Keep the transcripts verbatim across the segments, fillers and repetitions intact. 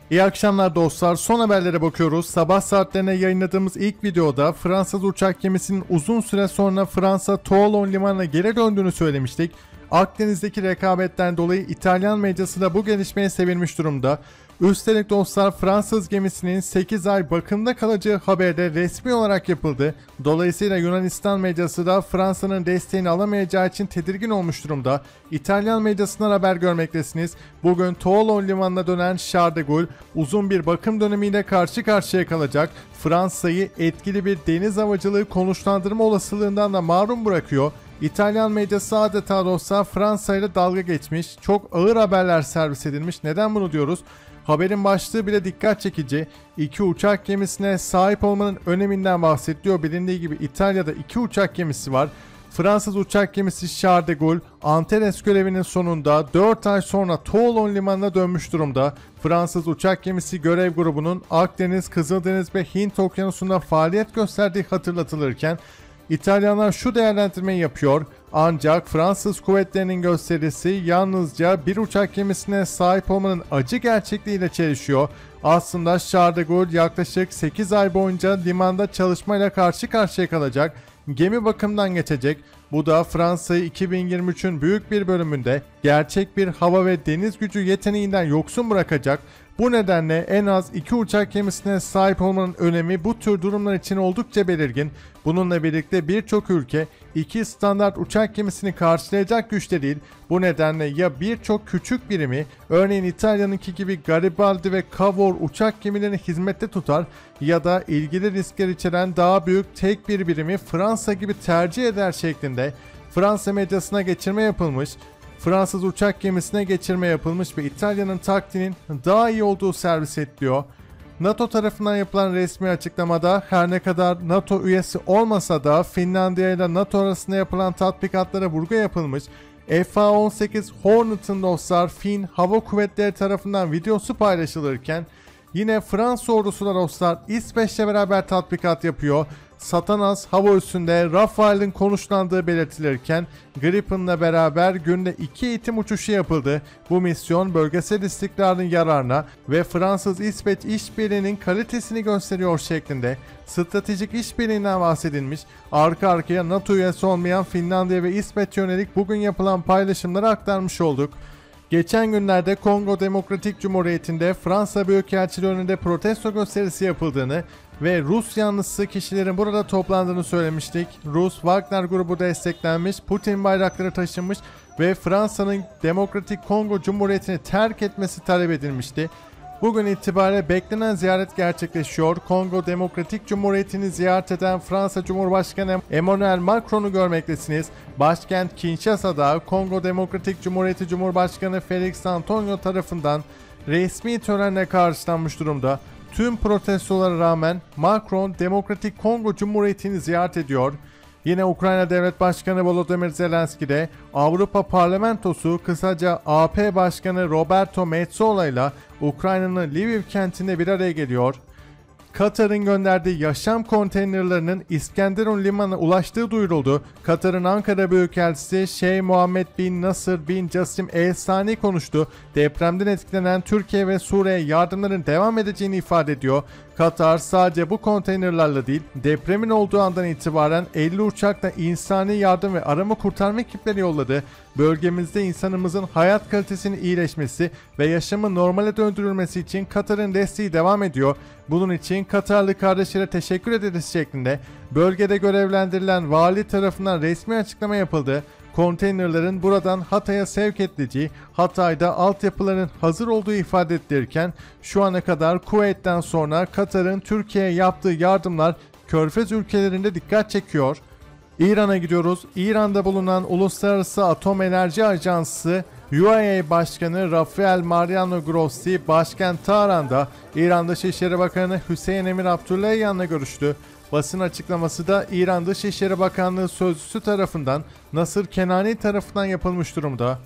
İyi akşamlar dostlar. Son haberlere bakıyoruz. Sabah saatlerine yayınladığımız ilk videoda Fransız uçak gemisinin uzun süre sonra Fransa Toulon limanına geri döndüğünü söylemiştik. Akdeniz'deki rekabetten dolayı İtalyan medyası da bu gelişmeye sevinmiş durumda. Üstelik dostlar Fransız gemisinin sekiz ay bakımda kalacağı haberi de resmi olarak yapıldı. Dolayısıyla Yunanistan medyası da Fransa'nın desteğini alamayacağı için tedirgin olmuş durumda. İtalyan medyasından haber görmektesiniz. Bugün Toulon limanına dönen Charles de Gaulle uzun bir bakım dönemiyle karşı karşıya kalacak. Fransa'yı etkili bir deniz havacılığı konuşlandırma olasılığından da mahrum bırakıyor. İtalyan medyası adeta dostlar Fransa ile dalga geçmiş, çok ağır haberler servis edilmiş. Neden bunu diyoruz? Haberin başlığı bile dikkat çekici. İki uçak gemisine sahip olmanın öneminden bahsediliyor. Bilindiği gibi İtalya'da iki uçak gemisi var. Fransız uçak gemisi Charles de Gaulle, Antares görevinin sonunda dört ay sonra Toulon limanına dönmüş durumda. Fransız uçak gemisi görev grubunun Akdeniz, Kızıldeniz ve Hint okyanusunda faaliyet gösterdiği hatırlatılırken, İtalyanlar şu değerlendirmeyi yapıyor. Ancak Fransız kuvvetlerinin gösterisi yalnızca bir uçak gemisine sahip olmanın acı gerçekliğiyle çelişiyor. Aslında Charles de Gaulle yaklaşık sekiz ay boyunca limanda çalışmayla karşı karşıya kalacak. Gemi bakımdan geçecek. Bu da Fransa'yı iki bin yirmi üçün büyük bir bölümünde gerçek bir hava ve deniz gücü yeteneğinden yoksun bırakacak. Bu nedenle en az iki uçak gemisine sahip olmanın önemi bu tür durumlar için oldukça belirgin. Bununla birlikte birçok ülke iki standart uçak gemisini karşılayacak güçte değil. Bu nedenle ya birçok küçük birimi, örneğin İtalya'nınki gibi Garibaldi ve Cavour uçak gemilerini hizmette tutar ya da ilgili riskler içeren daha büyük tek bir birimi Fransa gibi tercih eder şeklinde Fransa medyasına geçirme yapılmış. Fransız uçak gemisine geçirme yapılmış ve İtalya'nın taktiğinin daha iyi olduğu servis ediliyor. NATO tarafından yapılan resmi açıklamada her ne kadar NATO üyesi olmasa da Finlandiya ile NATO arasında yapılan tatbikatlara vurgu yapılmış. F A on sekiz Hornet'ın dostlar Fin Hava Kuvvetleri tarafından videosu paylaşılırken yine Fransa ordusu da dostlar İsveç'le beraber tatbikat yapıyor. Satanas hava üssünde Rafael'in konuşlandığı belirtilirken Gripen'la beraber günde iki eğitim uçuşu yapıldı. Bu misyon bölgesel istikrarın yararına ve Fransız-İsveç işbirliğinin kalitesini gösteriyor şeklinde stratejik işbirliğinden bahsedilmiş. Arka arkaya NATO üyesi olmayan Finlandiya ve İsveç yönelik bugün yapılan paylaşımları aktarmış olduk. Geçen günlerde Kongo Demokratik Cumhuriyeti'nde Fransa Büyükelçiliği önünde protesto gösterisi yapıldığını ve Rus yanlısı kişilerin burada toplandığını söylemiştik. Rus Wagner grubu desteklenmiş, Putin bayrakları taşınmış ve Fransa'nın Demokratik Kongo Cumhuriyeti'ni terk etmesi talep edilmişti. Bugün itibariyle beklenen ziyaret gerçekleşiyor. Kongo Demokratik Cumhuriyeti'ni ziyaret eden Fransa Cumhurbaşkanı Emmanuel Macron'u görmektesiniz. Başkent Kinshasa'da Kongo Demokratik Cumhuriyeti Cumhurbaşkanı Felix Antonio tarafından resmi törenle karşılanmış durumda. Tüm protestolara rağmen Macron Demokratik Kongo Cumhuriyeti'ni ziyaret ediyor. Yine Ukrayna Devlet Başkanı Volodymyr Zelenski de Avrupa Parlamentosu kısaca A P Başkanı Roberto Metsola ile Ukrayna'nın Lviv kentinde bir araya geliyor. Katar'ın gönderdiği yaşam konteynerlarının İskenderun limanına ulaştığı duyuruldu. Katar'ın Ankara Büyükelçisi Şeyh Muhammed bin Nasır bin Casim El Sani konuştu. Depremden etkilenen Türkiye ve Suriye'ye yardımların devam edeceğini ifade ediyor. Katar sadece bu konteynerlarla değil, depremin olduğu andan itibaren elli uçakla insani yardım ve arama kurtarma ekipleri yolladı. Bölgemizde insanımızın hayat kalitesinin iyileşmesi ve yaşamın normale döndürülmesi için Katar'ın desteği devam ediyor. Bunun için Katarlı kardeşlere teşekkür ederiz şeklinde bölgede görevlendirilen vali tarafından resmi açıklama yapıldı. Konteynerların buradan Hatay'a sevk edileceği, Hatay'da altyapıların hazır olduğu ifade edilirken şu ana kadar Kuveyt'ten sonra Katar'ın Türkiye'ye yaptığı yardımlar Körfez ülkelerinde dikkat çekiyor. İran'a gidiyoruz. İran'da bulunan Uluslararası Atom Enerji Ajansı U A E Başkanı Rafael Mariano Grossi başkent Tahran'da İran Dışişleri Bakanı Hüseyin Emir Abdullahiyan'la görüştü. Basın açıklaması da İran Dışişleri Bakanlığı sözcüsü tarafından Nasır Kenani tarafından yapılmış durumda.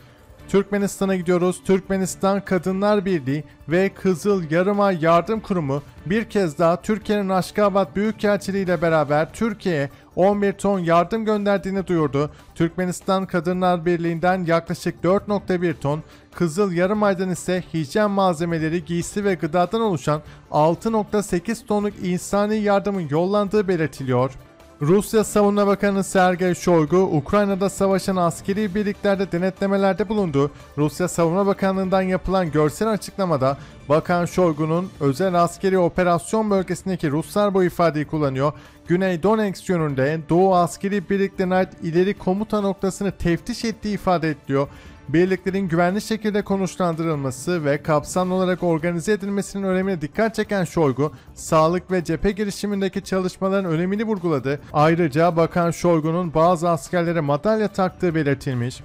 Türkmenistan'a gidiyoruz. Türkmenistan Kadınlar Birliği ve Kızıl Yarımay Yardım Kurumu bir kez daha Türkiye'nin Aşkabat Büyükelçiliği ile beraber Türkiye'ye on bir ton yardım gönderdiğini duyurdu. Türkmenistan Kadınlar Birliği'nden yaklaşık dört nokta bir ton, Kızıl Yarımay'dan ise hijyen malzemeleri, giysi ve gıdadan oluşan altı nokta sekiz tonluk insani yardımın yollandığı belirtiliyor. Rusya Savunma Bakanı Sergey Shoigu, Ukrayna'da savaşan askeri birliklerde denetlemelerde bulundu. Rusya Savunma Bakanlığı'ndan yapılan görsel açıklamada Bakan Shoigu'nun özel askeri operasyon bölgesindeki Ruslar bu ifadeyi kullanıyor. Güney Donetsk yönünde Doğu askeri birliklerine ait ileri komuta noktasını teftiş ettiği ifade ediliyor. Birliklerin güvenli şekilde konuşlandırılması ve kapsamlı olarak organize edilmesinin önemine dikkat çeken Shoigu, sağlık ve cephe girişimindeki çalışmaların önemini vurguladı. Ayrıca Bakan Shoigu'nun bazı askerlere madalya taktığı belirtilmiş.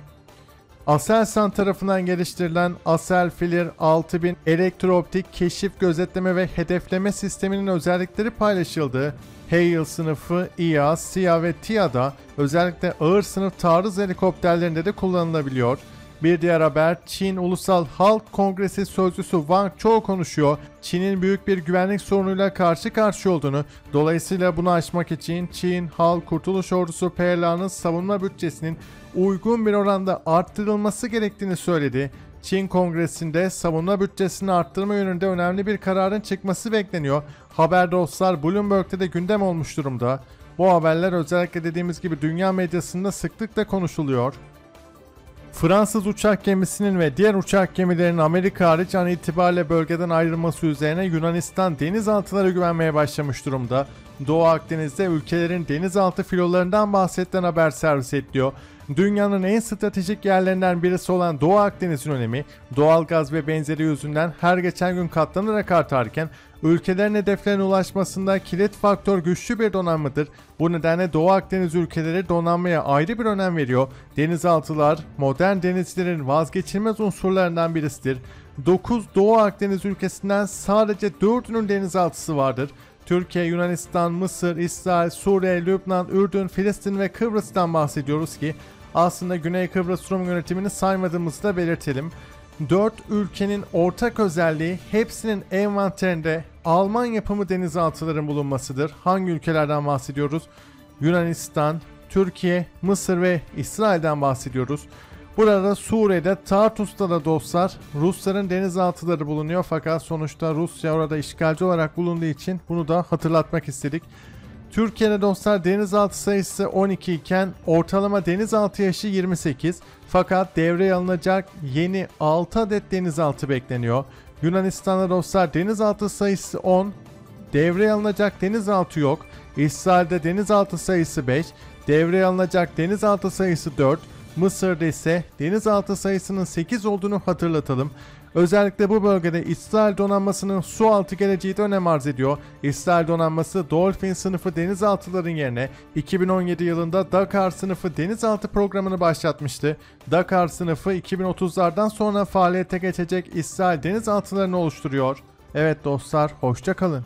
Aselsan tarafından geliştirilen Aselfilir altı bin elektrooptik keşif, gözetleme ve hedefleme sisteminin özellikleri paylaşıldı. Hail sınıfı İ A, S İ A ve T İ A'da özellikle ağır sınıf taarruz helikopterlerinde de kullanılabiliyor. Bir diğer haber, Çin Ulusal Halk Kongresi sözcüsü Wang Chou konuşuyor. Çin'in büyük bir güvenlik sorunuyla karşı karşıya olduğunu, dolayısıyla bunu aşmak için Çin Halk Kurtuluş Ordusu P L A'nın savunma bütçesinin uygun bir oranda arttırılması gerektiğini söyledi. Çin Kongresi'nde savunma bütçesini arttırma yönünde önemli bir kararın çıkması bekleniyor. Haber dostlar Bloomberg'te de gündem olmuş durumda. Bu haberler özellikle dediğimiz gibi dünya medyasında sıklıkla konuşuluyor. Fransız uçak gemisinin ve diğer uçak gemilerinin Amerika hariç an itibariyle bölgeden ayrılması üzerine Yunanistan denizaltılara güvenmeye başlamış durumda. Doğu Akdeniz'de ülkelerin denizaltı filolarından bahsedilen haber servis ediliyor. Dünyanın en stratejik yerlerinden birisi olan Doğu Akdeniz'in önemi, doğalgaz ve benzeri yüzünden her geçen gün katlanarak artarken, ülkelerin hedeflerine ulaşmasında kilit faktör güçlü bir donanmadır. Bu nedenle Doğu Akdeniz ülkeleri donanmaya ayrı bir önem veriyor. Denizaltılar, modern denizcilerin vazgeçilmez unsurlarından birisidir. dokuz Doğu Akdeniz ülkesinden sadece dördünün denizaltısı vardır. Türkiye, Yunanistan, Mısır, İsrail, Suriye, Lübnan, Ürdün, Filistin ve Kıbrıs'tan bahsediyoruz ki aslında Güney Kıbrıs Rum yönetimini saymadığımızı da belirtelim. dört ülkenin ortak özelliği hepsinin envanterinde Alman yapımı denizaltıların bulunmasıdır. Hangi ülkelerden bahsediyoruz? Yunanistan, Türkiye, Mısır ve İsrail'den bahsediyoruz. Burada Suriye'de Tartus'ta da dostlar Rusların denizaltıları bulunuyor, fakat sonuçta Rusya orada işgalci olarak bulunduğu için bunu da hatırlatmak istedik. Türkiye'de dostlar denizaltı sayısı on iki iken ortalama denizaltı yaşı yirmi sekiz, fakat devreye alınacak yeni altı adet denizaltı bekleniyor. Yunanistan'da dostlar denizaltı sayısı on, devreye alınacak denizaltı yok. İsrail'de denizaltı sayısı beş, devreye alınacak denizaltı sayısı dört. Mısır'da ise denizaltı sayısının sekiz olduğunu hatırlatalım. Özellikle bu bölgede İsrail donanmasının su altı geleceği de önem arz ediyor. İsrail donanması Dolphin sınıfı denizaltıların yerine iki bin on yedi yılında Dakar sınıfı denizaltı programını başlatmıştı. Dakar sınıfı iki bin otuzlardan sonra faaliyete geçecek İsrail denizaltılarını oluşturuyor. Evet dostlar, hoşça kalın.